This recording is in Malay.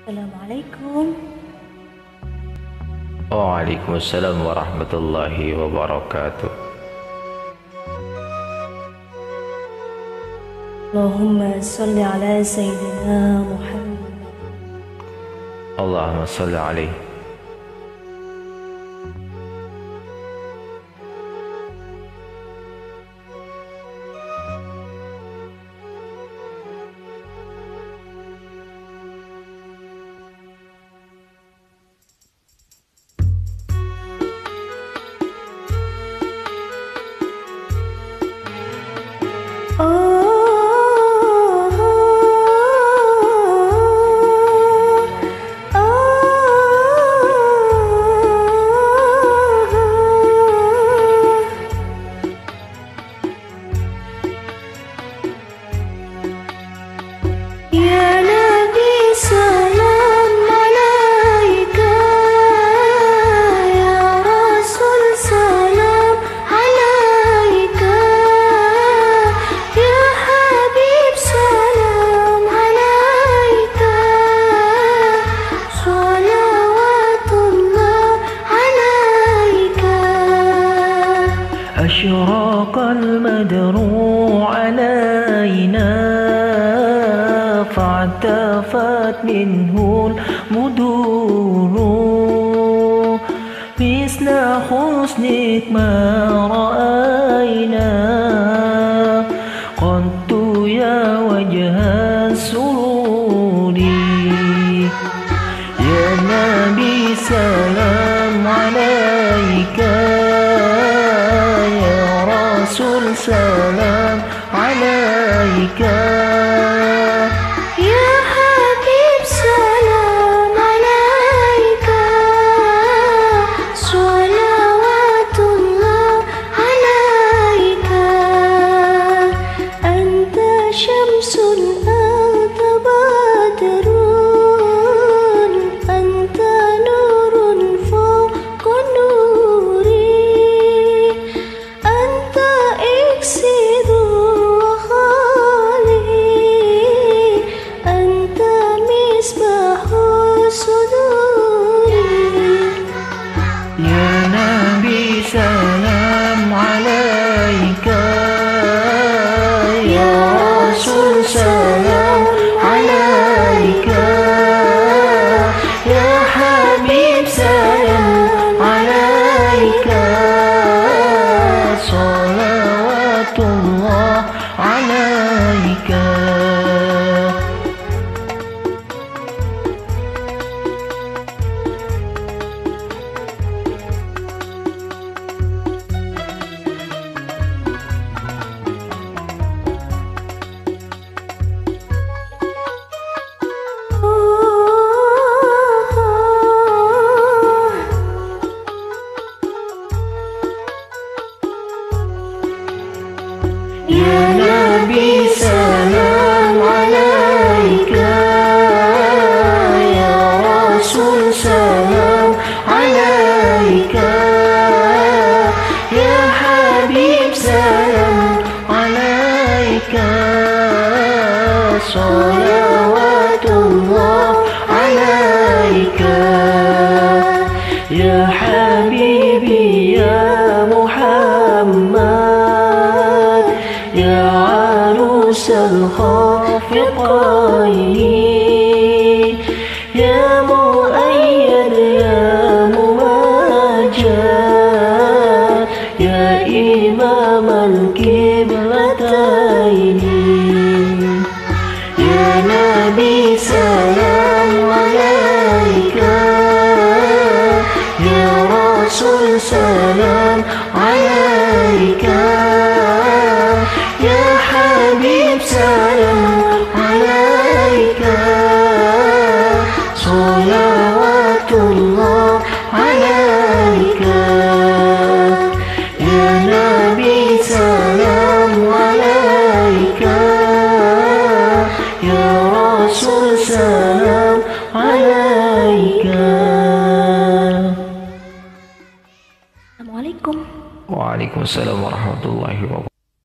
Assalamualaikum. Waalaikumsalam warahmatullahi wabarakatuh. Allahumma salli ala Sayyidina Muhammad. Allahumma salli alaihi. أشرق البدر علينا فاعتفت منه المدور مثل حسنك ما رأينا قد يا وجه السرور يا نبي سلام عليك سلام عليك يا حبيب سلام عليك صلوات الله عليك أنت شمس أنت بدر أنت نور فوق نوري أنت إكسير وخالي أنت مصباح صدوري يا نبي سلام عليك يا رسول سلام عليك يا حبيب سلام عليك صلوات الله عليك يا نبي سلام عليك يا رسول سلام عليك يا حبيب سلام عليك صلوات الله عليك يا حبيبي يا محمد يا عروس الخافقين يا مؤيد يا ممجد يا إمام القبلتين يا نبي سلام عليك يا رسول سلام عليك يا حبيب سلام عليك صلوات الله عليك يا نبي سلام عليك يا رسول سلام عليك. Assalamualaikum. Waalaikumsalam warahmatullahi wabarakatuh.